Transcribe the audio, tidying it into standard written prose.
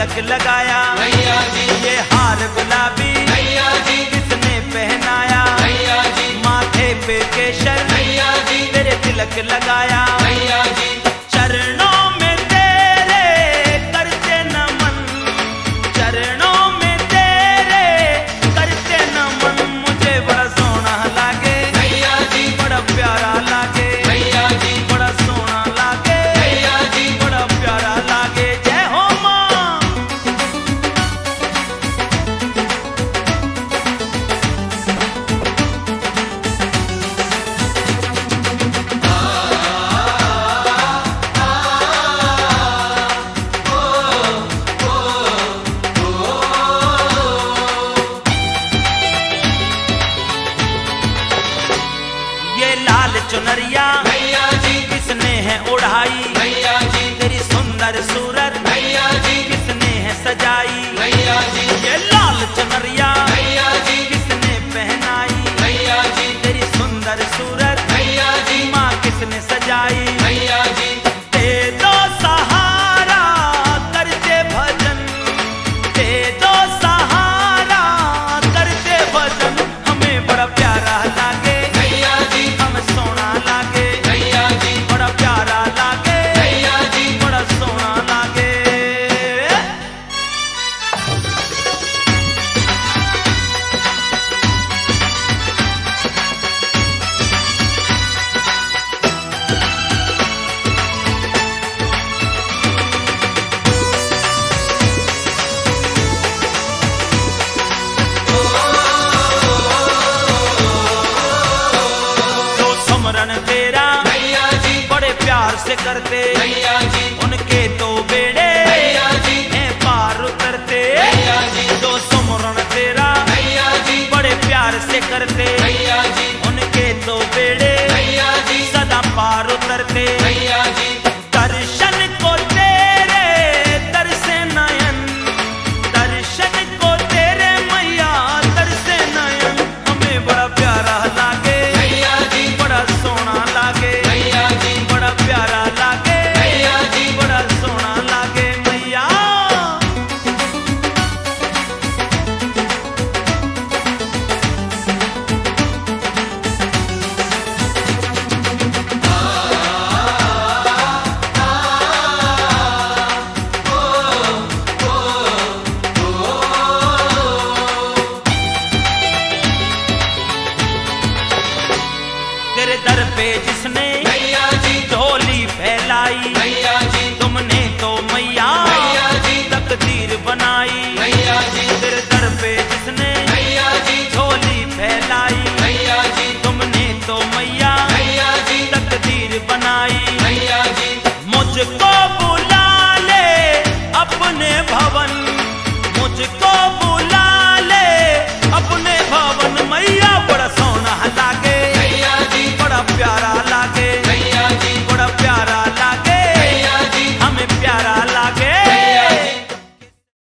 तिलक लगाया मैया जी, ये हार गुलाबी मैया जी, किसने पहनाया मैया जी, माथे पे केशर मैया जी, तेरे तिलक लगाया मैया जी, चरणों में तेरे करते नमन, चरणों में तेरे करते नमन, मुझे बड़ा सोना लागे मैया जी, बड़ा प्यारा लागे मैया जी, बड़ा सोना लागे मैया जी, बड़ा प्यारा लागे। जय हो माँ। ये लाल चुनरिया मैया जी, किसने है उड़ाई मैया जी, तेरी सुंदर सूरत मैया जी, किसने है सजाई मैया जी, ये लाल चुनरिया मैया जी, किसने पहनाई मैया जी, तेरी सुंदर सूरत मैया जी, माँ किसने सजाई मैया जी, दे दो सहारा करते भजन, दे दो सहारा करते भजन, हमें बड़ा प्यारा लागे मैया जी, हमें सोना लागे मैया जी, बड़ा प्यारा लागे मैया जी, बड़ा सोना लागे। जो सुमरन तेरा मैया जी, बड़े प्यार से करते मैया जी, उनके तो बेड़े मैया जी, हैं पार उतरते, मैया जी, जो सुमरन तेरा मैया जी, बड़े प्यार से करते मैया जी, उनके तो बेड़े मैया जी, सदा पार उतरते। मैया जी, दर्शन को तेरे तरसे नयन, दर्शन को तेरे मैया तरसे नयन, हमें बड़ा प्यारा लागे मैया जी, बड़ा सोना लागे मैया जी, बड़ा प्यारा लागे मैया जी, बड़ा सोना लागे मैया। तेरे दर पे जिसने मैया जी, झोली फैलाई मैया जी, तुमने तो मैया मैया जी, तकदीर बनाई मैया जी, तेरे दर पे जिसने मैया जी, झोली फैलाई मैया जी, तुमने तो मैया मैया जी, तकदीर बनाई मैया जी, मुझको